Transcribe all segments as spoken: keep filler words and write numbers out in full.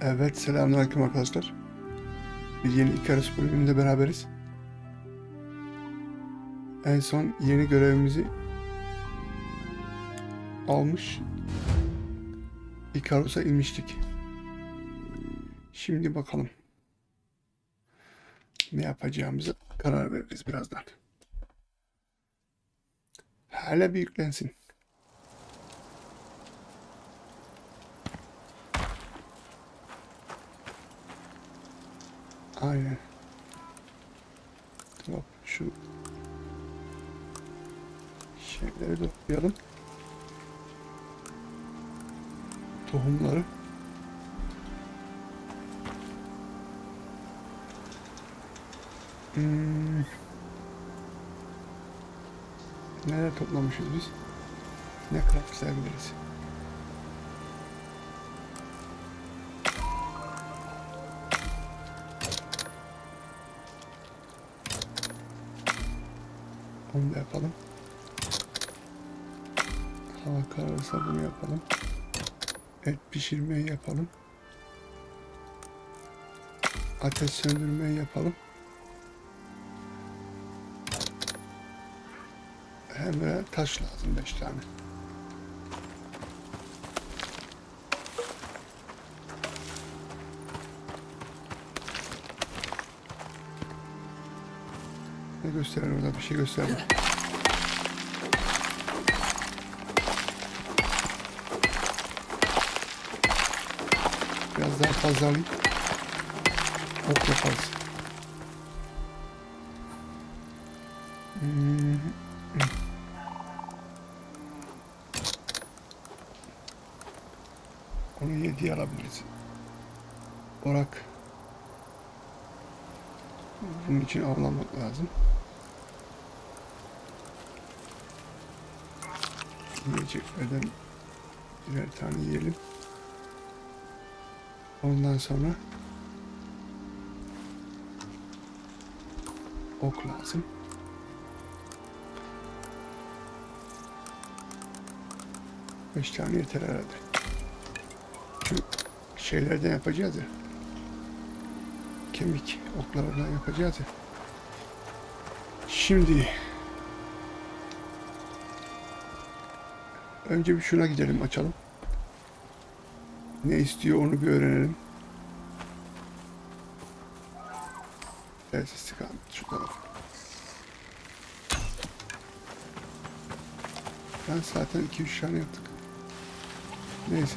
Evet, selamünaleyküm arkadaşlar. Bir yeni Icarus bölümünde beraberiz. En son yeni görevimizi almış Icarus'a inmiştik. Şimdi bakalım ne yapacağımızı karar veririz birazdan. Hala bir yüklensin. Aynen. Tamam, şu şeyleri de okuyalım. Tohumları. Hmm. Nerede toplamışız biz? Ne craftlayabiliriz? Onu da yapalım. Hava kararırsa bunu yapalım. Et pişirmeyi yapalım. Ateş söndürmeyi yapalım. Hem de taş lazım beş tane. Ne gösterir orada? Bir şey gösterdi. Biraz daha fazla alayım. Ok yaparız. Hmm. Onu yediye alabiliriz. Orak. Bunun için avlanmak lazım. Yiyeceklerden birer tane yiyelim. Ondan sonra ok lazım. Beş tane yeter herhalde. Şu şeylerden yapacağız ya. Kemik oklarından yapacağız ya. Şimdi önce bir şuna gidelim, açalım. Ne istiyor onu bir öğrenelim. Evet, istikamet şu taraf. Ben zaten iki üç tane yaptık. Neyse.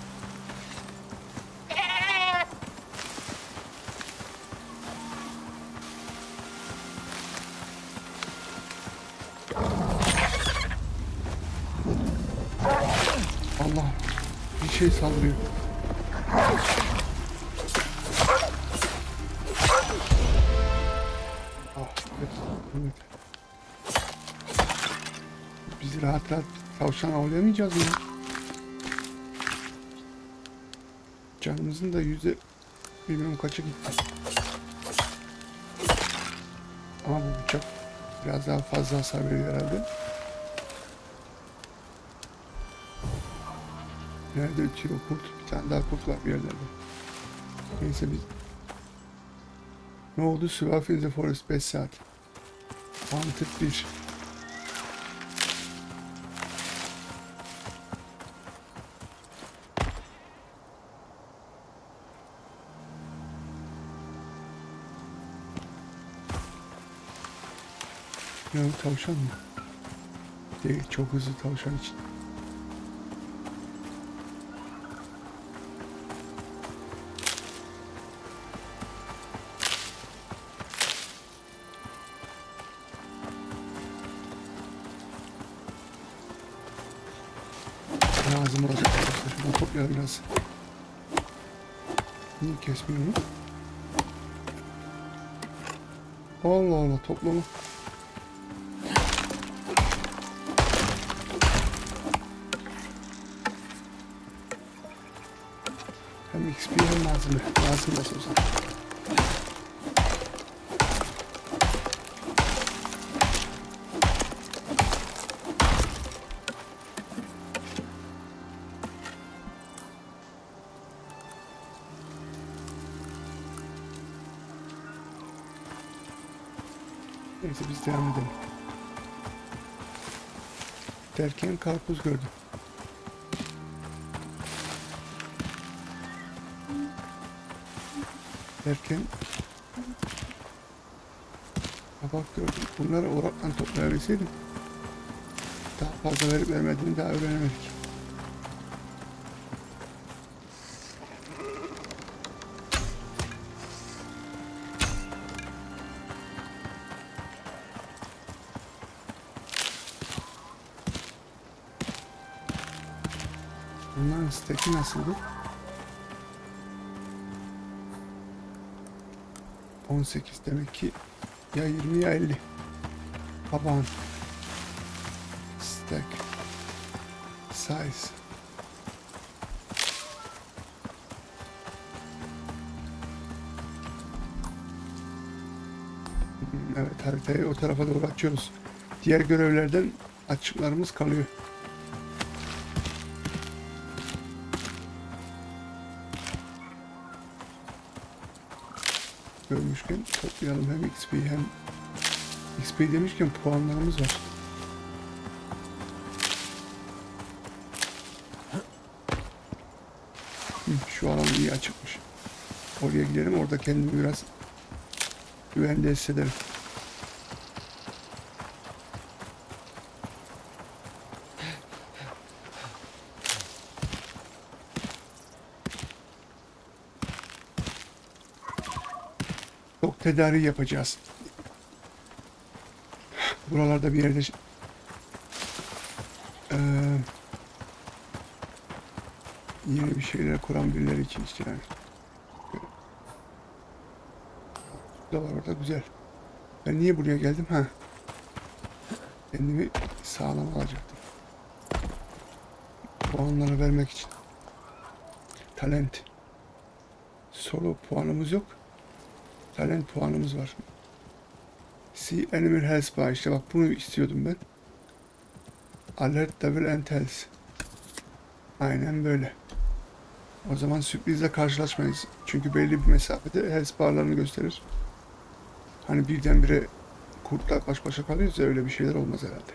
Allah, bir şey sallıyor. Ah, evet, evet. Biz rahat rahat tavşan avlayamayacağız mı? Canımızın da yüzde bilmem kaça gitti. Ama bu bıçak biraz daha fazla hasar veriyor herhalde. Nerede ötüyor kurt? Bir tane daha kurt var bir yerlerde. Neyse biz... Ne oldu? Survive in the Forest beş saat. Wanted bir. Ne o, tavşan mı? Değil, çok hızlı tavşan için. Lazım olacak arkadaşlar. Şuradan toplayalım biraz. Niye kesmiyor mu? Allah Allah, toplama. Hem X P hem malzeme. Lazım nasıl olsa. Neyse biz devam edelim. Derken karpuz gördüm. Derken kabak gördüm. Bunları oraktan toplayabilseydim daha fazla verip vermediğini daha öğrenemedik. Bunların steki nasıldı? on sekiz demek ki ya yirmi ya elli. Kabağın stack size. Evet, haritayı o tarafa doğru açıyoruz. Diğer görevlerden açıklarımız kalıyor. Görmüşken toplayalım hem X P hem X P demişken puanlarımız var. Hı, şu alan iyi açıkmış. Oraya gidelim, orada kendimi biraz güvende hissederim. Çok tedarik yapacağız. Buralarda bir yerde ee, yeni bir şeyler kuran birileri için işte yani. Bu da var orada, güzel. Ben niye buraya geldim? Ha. Kendimi sağlam alacaktım. Puanları vermek için. Talent. Solo puanımız yok. Talent puanımız var. See Animal Health Bar. İşte bak bunu istiyordum ben. Alert Devil and Health. Aynen böyle. O zaman sürprizle karşılaşmayız. Çünkü belli bir mesafede health barlarını gösterir. Hani birdenbire kurtla baş başa kalıyoruz ya, öyle bir şeyler olmaz herhalde.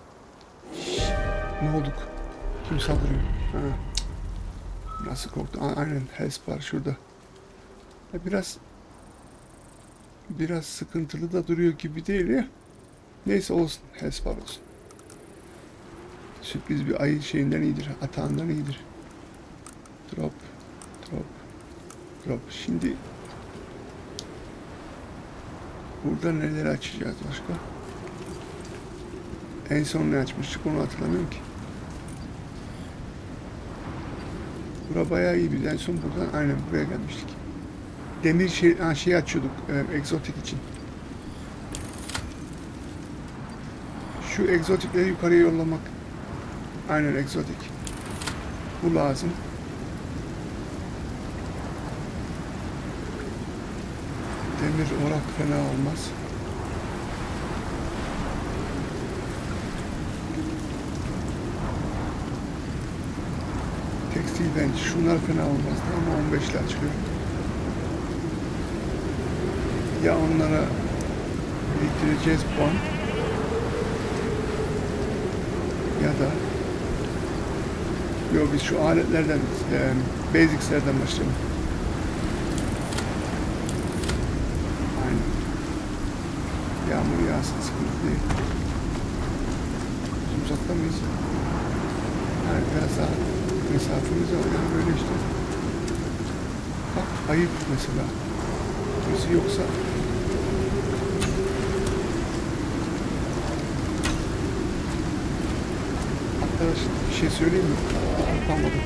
Ne olduk? Kim saldırıyor? Ha. Nasıl korktu? Aynen health bar şurada. Biraz Biraz sıkıntılı da duruyor gibi değil ya. Neyse olsun. Health bar olsun. Sürpriz bir ayı şeyinden iyidir. Atağından iyidir. Drop. Drop. Drop. Şimdi burada neleri açacağız başka? En son ne açmıştık onu hatırlamıyorum ki. Bura bayağı iyi. Biz en son buradan aynen buraya gelmiştik. Demir şey, ha, şey açıyorduk. E, egzotik için. Şu egzotikleri yukarıya yollamak. Aynen egzotik. Bu lazım. Demir orak fena olmaz. Tekstil bench. Şunlar fena olmaz ama on beşle açılıyor. Ya onlara biriktireceğiz puan ya da yok biz şu aletlerden e, basics'lerden başlayalım. Aynen. Yağmur yağsın, sıkıntı değil. Biz uzakta mıyız? Yani biraz daha mesafemiz var. Yani böyle işte. Bak ayıp mesela. Birisi yoksa arkadaş bir şey söyleyeyim mi? Yapamadım.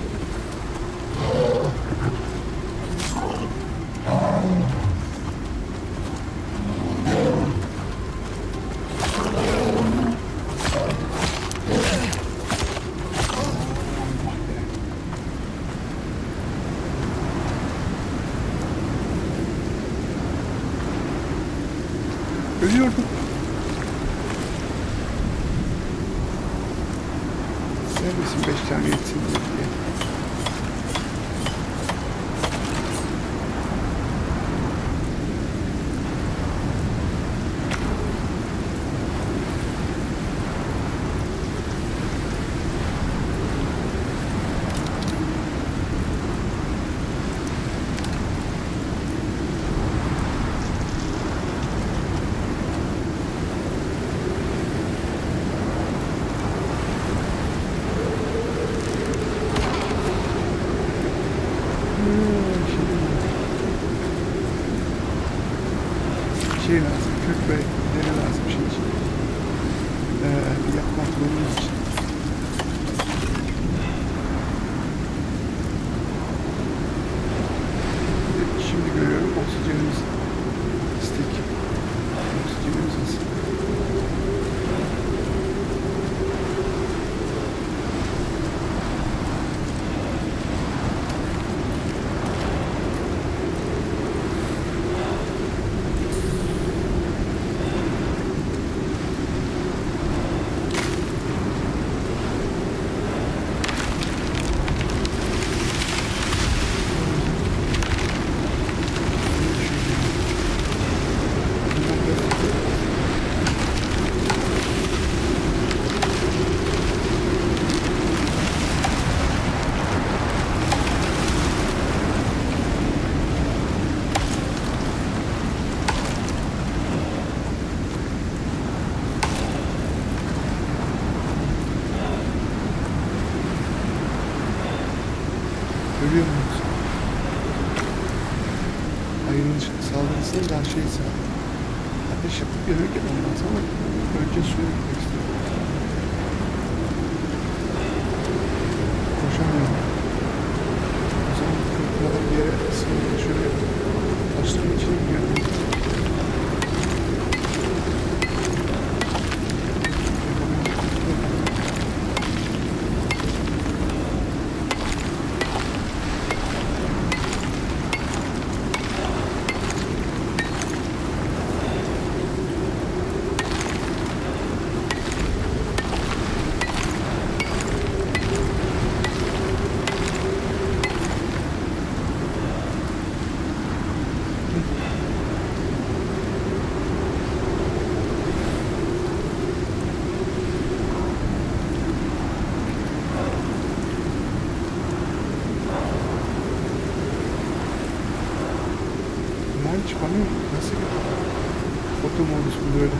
Ölüyordum. Sevmesin beş tane yetsin diye. kök ve deri lazım şey için. Ee, yapmak zorundayız için. Şimdi görüyorum oksijenimiz istek. Oksijenimiz az. Görüyor musunuz? Ayının saldırısını daha şeyse ateş yapıp yemek yapmam lazım ama önce suya gitmek istiyorum. Koşamıyorum. O zaman kırıklara bir yere sığınca şöyle taşların içine gidiyorum. Çıkamıyor mu? Nasıl bir foto modus bu böyle?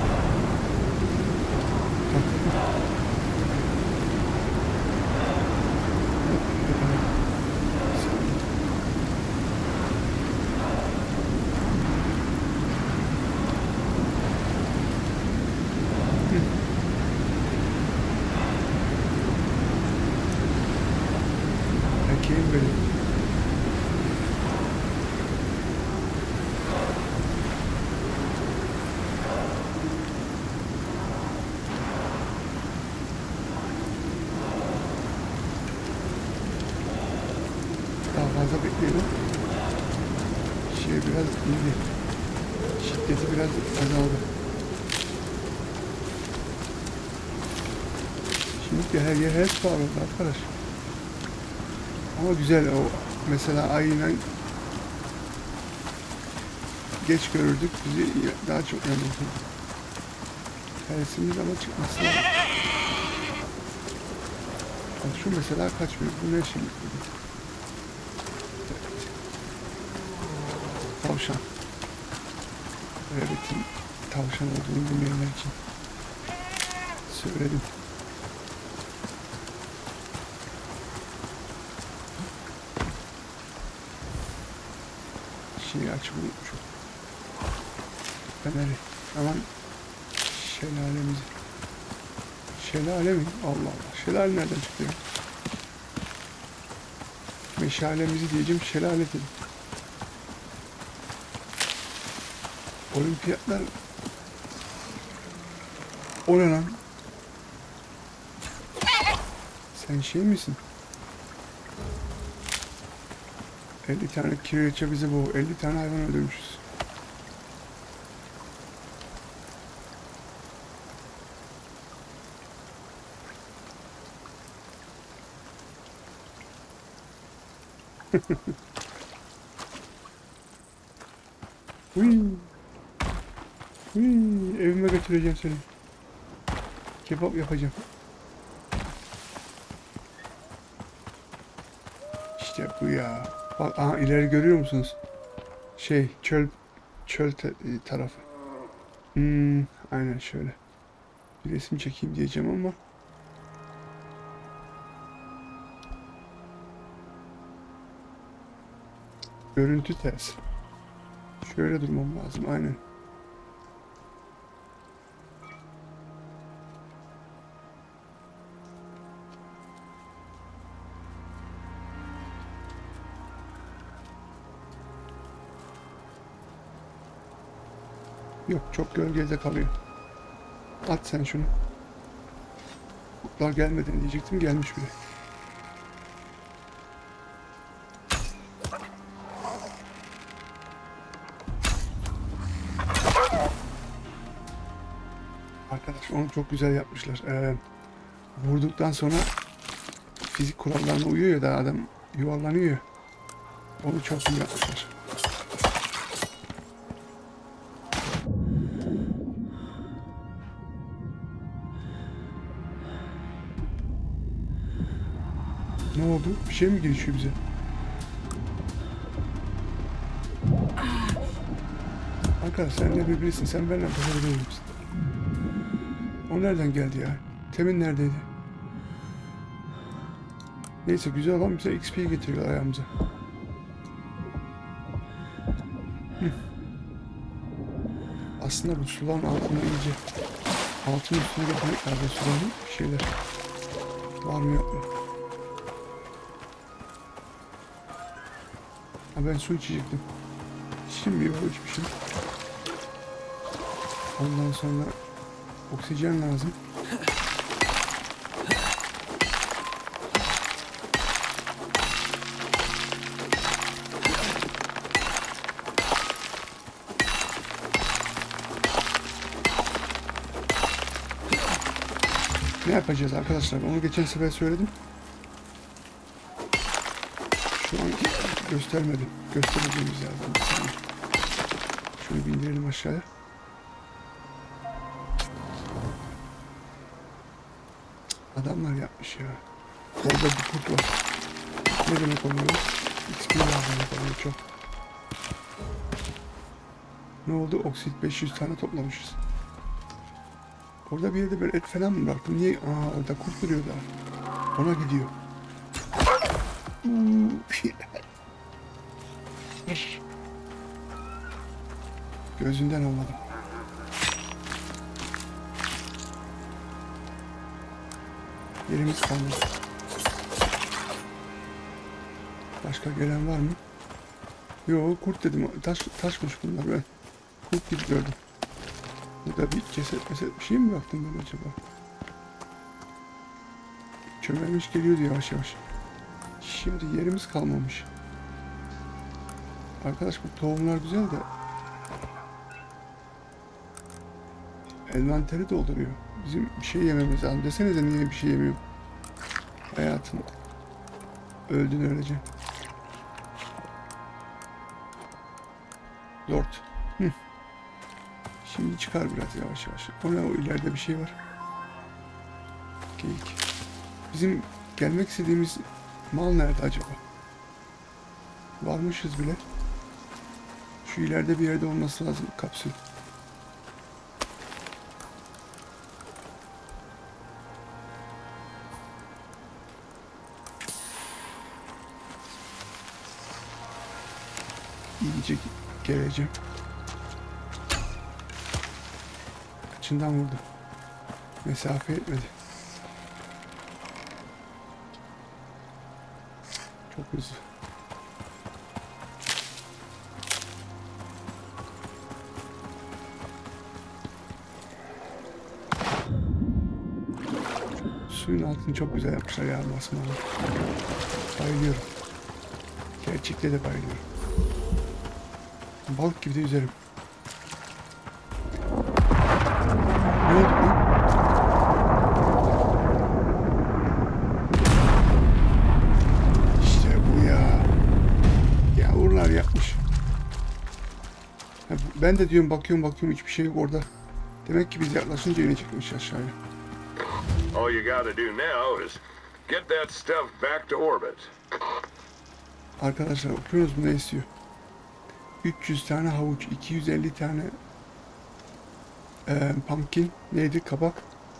Erkeğim benim. Fazla bekleyelim. Şey biraz indi. Şiddeti biraz azaldı. Şimdi her yer her pahalı arkadaş. Ama güzel o. Mesela aynen geç görürdük. Bizi daha çok yanıldı. Tersimiz ama çıkması lazım. Şu mesela kaçmıyor. Bu ne şimdi? Tavşan. Rabbit'in tavşan olduğunu bilmeyenler için söyledim. Şeyi açıp unutmuşum. Feneri. Aman şelalemizi. Şelale mi? Allah Allah. Şelale nereden çıktı ya? Meşalemizi diyeceğim. Şelale dedim. Olimpiyatlar o ne lan? Sen şey misin? elli tane kireçe bizi bu. elli tane hayvan öldürmüşüz. Uy. Uy. Evime götüreceğim seni. Kebap yapacağım. İşte bu ya. Bak aha, ileri görüyor musunuz? Şey çöl çöl tarafı. Hmm, aynen şöyle. Bir resim çekeyim diyeceğim ama görüntü ters. Şöyle durmam lazım aynen. Yok, çok gölgede kalıyor. At sen şunu. Kurtlar gelmeden diyecektim, gelmiş bile. Arkadaş onu çok güzel yapmışlar. Ee, vurduktan sonra fizik kurallarına uyuyor ya da adam yuvarlanıyor. Onu çok iyi yapmışlar. Ne oldu? Bir şey mi girişiyor bize? Arkadaş sen de birbirisin. Sen benimle başarılı değil misin? O nereden geldi ya? Temin neredeydi? Neyse güzel olan bize X P getiriyor ayağımıza. Hı. Aslında bu suların altına iyice altın üstüne getirmek lazım suların bir şeyler. Var mı yok mu? Ha ben su içecektim. Şimdi yok içmişim. Ondan sonra oksijen lazım. Ne yapacağız arkadaşlar? Onu geçen sefer söyledim. Şu an göstermedim. Göstereceğimiz lazım. Şunu bindirelim aşağıya. Adamlar yapmış ya. Orada bir kurt var. Ne demek oluyor? X P lazım oluyor çok. Ne oldu? Oksit beş yüz tane toplamışız. Orada bir yerde ben et falan mı bıraktım? Niye? Aa orada kurt duruyor daha. Ona gidiyor. Gözünden anladım. Yerimiz kalmadı. Başka gelen var mı? Yok kurt dedim. Taş, taşmış bunlar ben. Kurt gibi gördüm. Burada bir ceset meset bir şey mi bıraktım ben acaba? Çömelmiş geliyordu yavaş yavaş. Şimdi yerimiz kalmamış. Arkadaş bu tohumlar güzel de envanteri dolduruyor. Bizim bir şey yememiz lazım. Desenize niye bir şey yemiyorum. Hayatım. Öldün öylece. Lord. Hı. Şimdi çıkar biraz yavaş yavaş. O ne o ileride bir şey var. Geyik. Bizim gelmek istediğimiz mal nerede acaba? Varmışız bile. Şu ileride bir yerde olması lazım kapsül. İyice geleceğim. Kaçından vurdu. Mesafe etmedi. Çok hızlı. Suyun altını çok güzel yapmışlar ya masmalı. Bayılıyorum. Gerçekte de bayılıyorum. Balık gibi de yüzerim. Ne oldu lan? İşte bu ya. Yavrular yapmış. Ben de diyorum bakıyorum bakıyorum hiçbir şey yok orada. Demek ki biz yaklaşınca inecekmiş aşağıya. All you gotta do now is get that stuff back to orbit. Arkadaşlar okuyoruz mu ne istiyor? üç yüz tane havuç, iki yüz elli tane e, pumpkin, neydi kabak,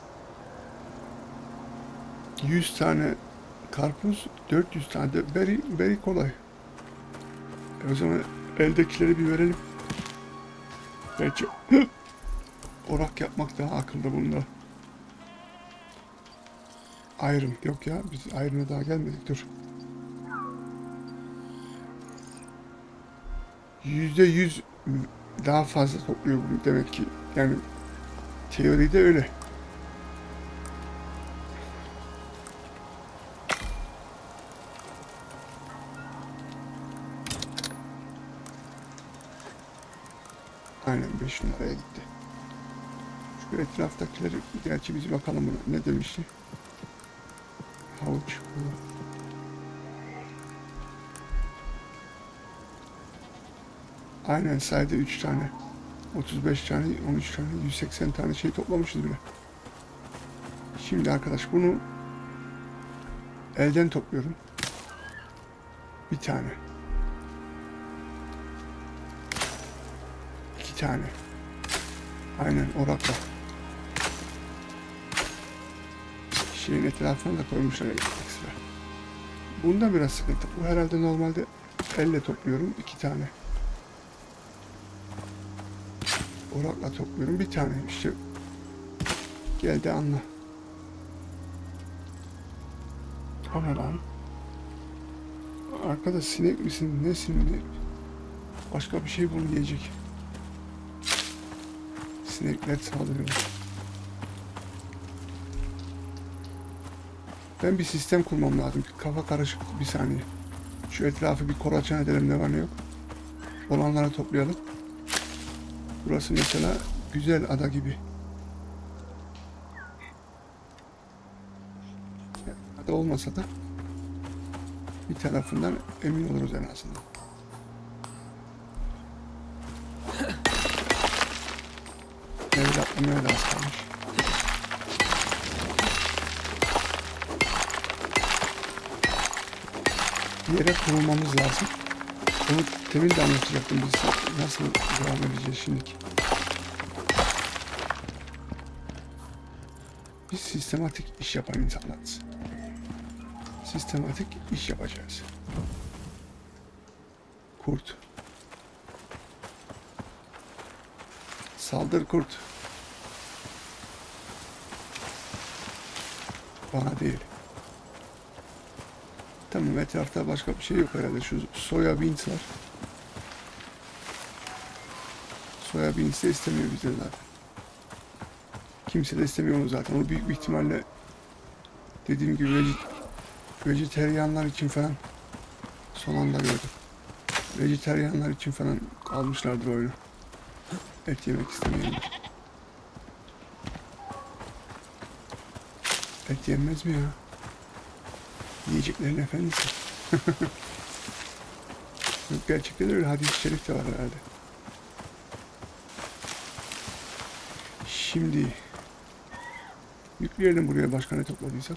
yüz tane karpuz, dört yüz tane de beri, beri kolay. E o zaman eldekileri bir verelim. Belki orak yapmak daha akılda bunlar. Iron yok ya, biz Iron'a daha gelmedik, dur. Yüzde yüz daha fazla topluyor bu demek ki. Yani teoride öyle. Aynen beş numaraya gitti. Şu etraftakileri gerçi biz bakalım buna. Ne demişti? Havuç. Aynen sayede üç tane. otuz beş tane, on üç tane, yüz seksen tane şey toplamışız bile. Şimdi arkadaş bunu elden topluyorum. Bir tane. İki tane. Aynen orakla. Şeyin etrafına da koymuşlar ekstra. Bunda biraz sıkıntı. Bu herhalde normalde elle topluyorum. iki tane. Orakla topluyorum. Bir tane. İşte gel de anla. O ne lan? Arkada sinek misin? Nesin? Başka bir şey bunu yiyecek. Sinekler saldırıyor. Ben bir sistem kurmam lazım. Kafa karışık, bir saniye. Şu etrafı bir kolaçan edelim, ne var ne yok. Olanları toplayalım. Burası mesela güzel ada gibi. Ada olmasa da bir tarafından emin oluruz en azından. Evet, atlamaya da az kalmış. Bir yere kurulmamız lazım. Onu temin de anlatacaktım, biz nasıl devam edeceğiz şimdiki. Biz sistematik iş yapan insanlarız. Sistematik iş yapacağız. Kurt. Saldır kurt. Bana değil. Tamam, etrafta başka bir şey yok herhalde. Şu soya beans var. Soya beans de istemiyor bizden zaten. Kimse de istemiyor onu zaten. Onu büyük bir ihtimalle dediğim gibi vege vejeteryanlar için falan son anda gördüm. Vejeteryanlar için falan almışlardır oyunu. Et yemek istemeyenler. Et yenmez mi ya? Yiyeceklerin efendisi. Gerçekten öyle, hadis-i şerif de var herhalde. Şimdi yükleyelim buraya başka ne topladıysak.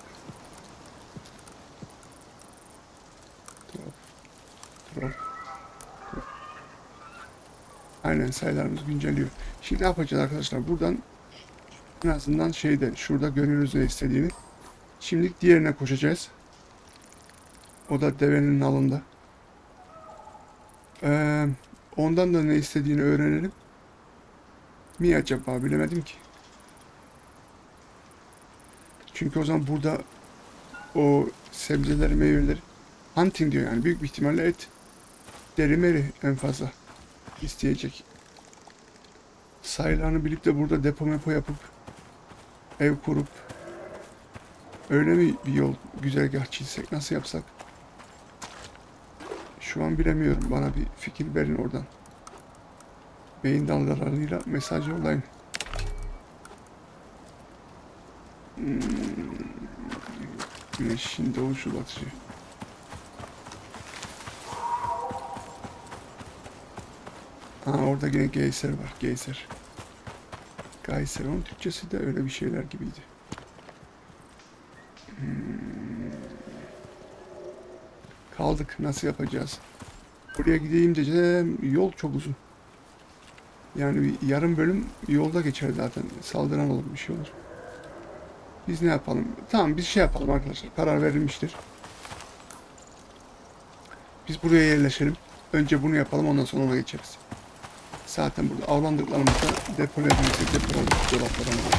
Drop, drop, drop. Aynen, sayılarımız güncelliyor. Şimdi ne yapacağız arkadaşlar? Buradan en azından şeyde, şurada görüyoruz ne istediğini. Şimdi diğerine koşacağız. O da devenin nalında. Ee, ondan da ne istediğini öğrenelim. Mi acaba, bilemedim ki. Çünkü o zaman burada o sebzeleri, meyveleri hunting diyor, yani büyük bir ihtimalle et, deri meri en fazla isteyecek. Sayılarını bilip de burada depo mepo yapıp ev kurup öyle mi bir yol güzergah çizsek, nasıl yapsak? Şu an bilemiyorum. Bana bir fikir verin oradan. Beyin dalgalarıyla mesaj yollayın. Hmm. Güneşin doğuşu batışı. Ha, orada yine geyser var. Geyser. Geyser. Onun Türkçesi de öyle bir şeyler gibiydi. Hmm. Kaldık. Nasıl yapacağız? Buraya gideyim diyeceğim. Yol çok uzun. Yani bir yarım bölüm yolda geçer zaten. Saldıran olur, bir şey olur. Biz ne yapalım? Tamam, biz şey yapalım arkadaşlar. Karar verilmiştir. Biz buraya yerleşelim. Önce bunu yapalım, ondan sonra ona geçeriz. Zaten burada avlandıklarımızda depolayabilirsek depolayalım. Dolaplara mı?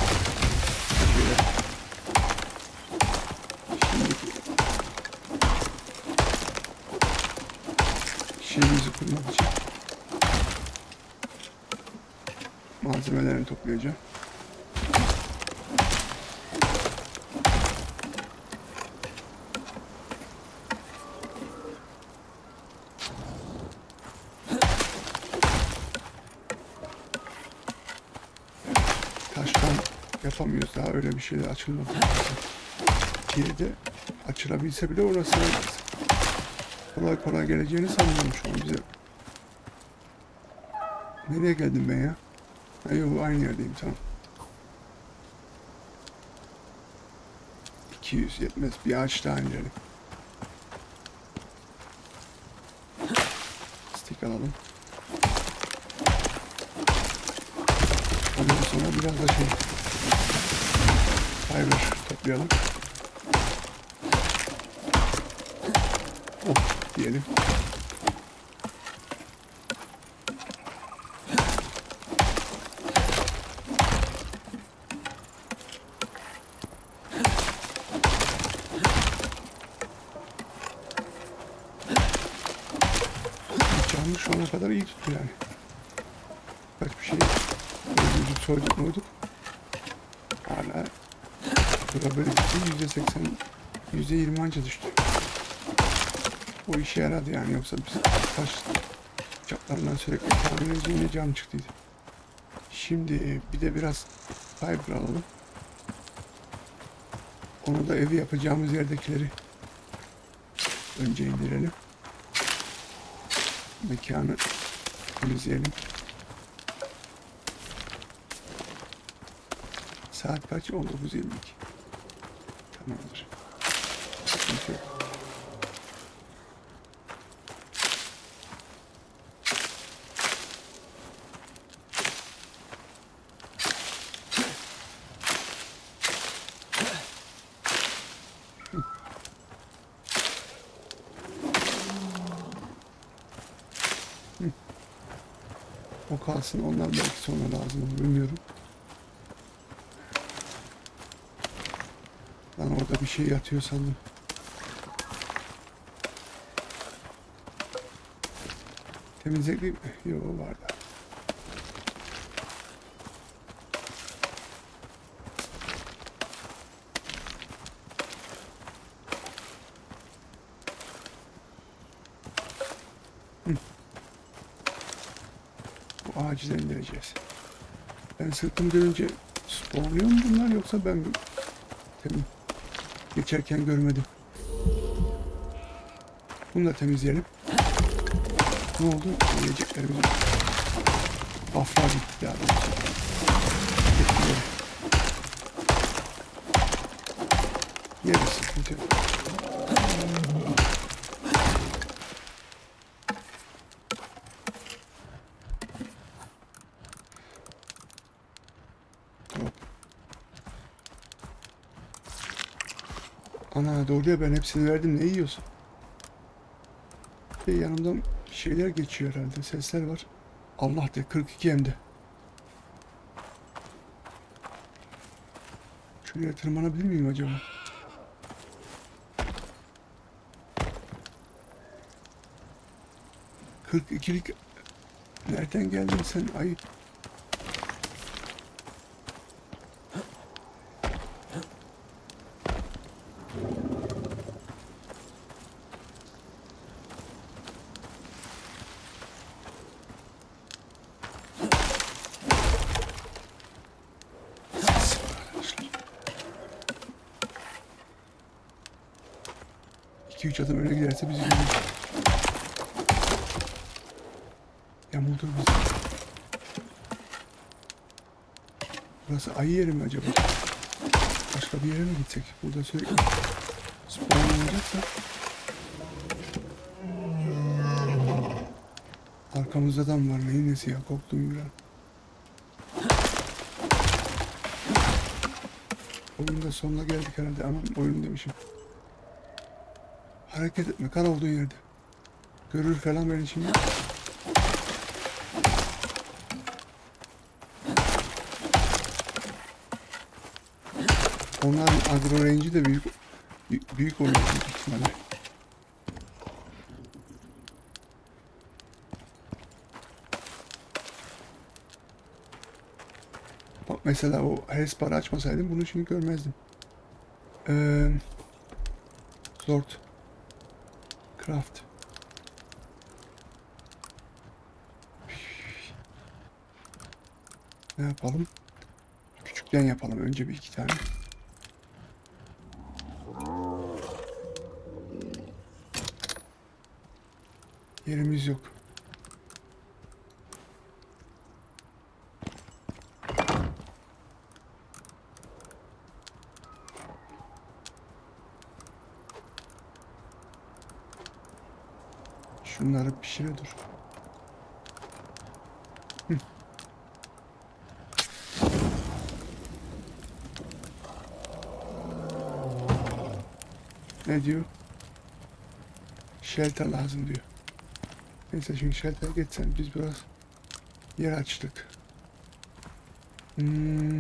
Şimdiki şeyimizi kurmak için malzemelerini toplayacağım. Taştan yapamıyoruz daha, öyle bir şeyler açılmadı. Diğeri açılabilse bile orası kolay kolay geleceğini sanmıyorum şu an bize. Nereye geldim ben ya? Ha, yok, aynı yerdeyim, tamam. iki yüz yetmez, bir ağaç daha inelim. Stik alalım. Ondan sonra biraz da şey fiber toplayalım. Oh diyelim. Canlı şu ana kadar iyi tuttu yani. Kaç bir şey öldürdük, soyduk muyduk? Hala burada böyle gitti, yüzde seksen, yüzde yirmi anca düştü. O işe yaradı yani, yoksa biz taş çatlarından sürekli tamir edeceğine cam çıktıydı. Şimdi bir de biraz fiber alalım. Onu da evi yapacağımız yerdekileri önce indirelim. Mekanı temizleyelim. Saat kaç? on dokuz yirmi iki. Tamamdır. Sıkıntı yok. O kalsın, onlar belki sonra lazım olur, bilmiyorum. Ben orada bir şey yatıyor sandım. Temizlikli mi? Yok, var da. Hı. Bu ağacı da indireceğiz. Ben sırtımı dönünce spawnlıyor mu bunlar, yoksa ben Tem geçerken görmedim. Bunu da temizleyelim. Ne oldu? Yiyeceklerimiz bufflar gitti daha doğrusu. Getiriyorum. Yeriz, sıkıntı yok. Ana doğru ya, ben hepsini verdim, ne yiyorsun? Ve yanımdan şeyler geçiyor herhalde, sesler var. Allah de, kırk iki hem de. Şuraya tırmanabilir miyim acaba? kırk ikilik nereden geldin sen ay? iki üç adım öne giderse bizi görür. Yamultur bizi. Burası ayı yeri mi acaba? Başka bir yere mi gitsek? Burada sürekli spawn olacaksa. Arkamızda adam var. Neyin nesi ya? Korktum bir an. Oyunda sonuna geldik herhalde. Aman oyun demişim. Hareket etme. Kal olduğun yerde. Görür falan beni şimdi. Onların agro range'i de büyük büyük oluyor büyük ihtimalle. Mesela o health bar'ı açmasaydım bunu şimdi görmezdim. Ee, Sort. Craft. Ne yapalım? Küçükten yapalım. Önce bir iki tane. Yerimiz yok. Şunları pişire dur. Hı. Ne diyor? Shelter lazım diyor. Neyse şimdi shelter'a geçsen biz biraz yer açtık. Hmm.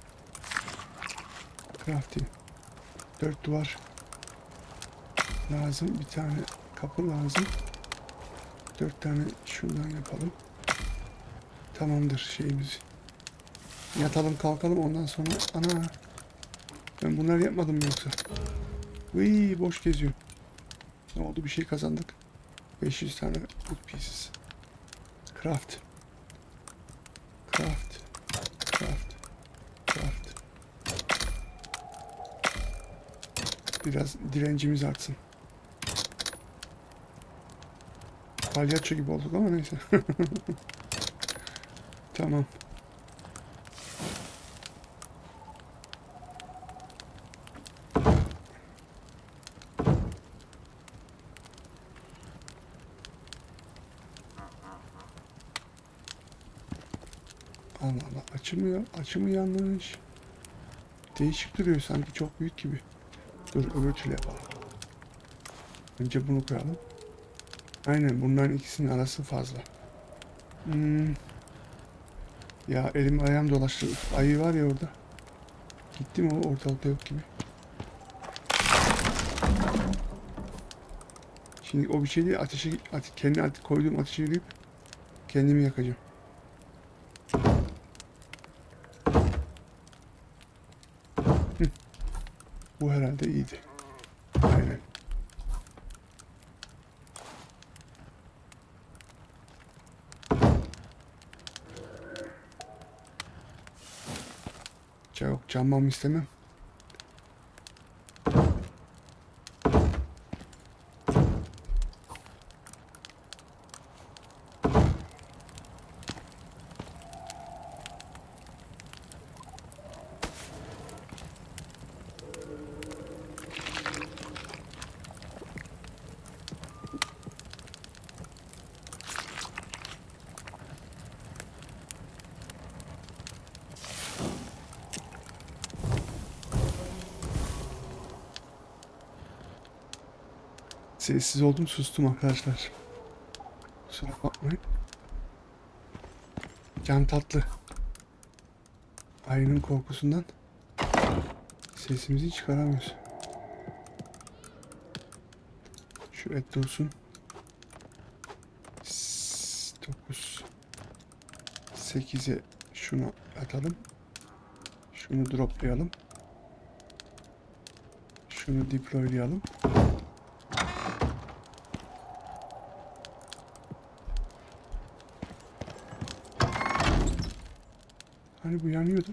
Crafting. Dört duvar lazım. Bir tane kapı lazım. Dört tane şuradan yapalım. Tamamdır şeyimiz. Yatalım kalkalım ondan sonra. Ana. Ben bunları yapmadım mı yoksa? Vıy boş geziyor. Ne oldu bir şey kazandık. beş yüz tane wood pieces. Craft. Craft. Craft. Craft. Biraz direncimiz artsın. Palyaço gibi olduk ama neyse. Tamam. Allah Allah açılmıyor. Açımı yanlış. Değişik duruyor sanki çok büyük gibi. Dur öbür türlü yapalım. Önce bunu koyalım. Aynen bunların ikisinin arası fazla. Hmm. Ya elim ayağım dolaştı. Ayı var ya orada. Gitti mi o ortalıkta yok gibi. Şimdi o bir şey değil ateşe ate, kendi ate, koyduğum ateşe girip kendimi yakacağım. Hı. Bu herhalde iyiydi. Aynen. Yok canmamı istemem. Sessiz oldum, sustum arkadaşlar. Kusura bakmayın. Can tatlı. Ayının korkusundan sesimizi çıkaramıyoruz. Şu et dursun. dokuz sekize şunu atalım. Şunu droplayalım. Şunu deploylayalım. Hani bu yanıyordu.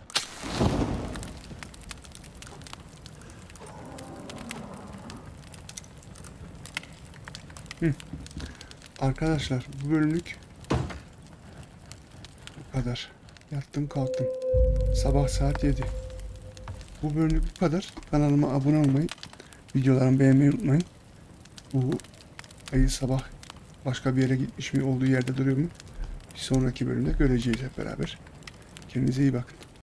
Hı. Arkadaşlar bu bölümlük bu kadar. Yattım kalktım. Sabah saat yedi. Bu bölümlük bu kadar. Kanalıma abone olmayı, videolarımı beğenmeyi unutmayın. Bu ayı sabah başka bir yere gitmiş mi, olduğu yerde duruyor mu? Bir sonraki bölümde göreceğiz hep beraber. Kendinize iyi bakın.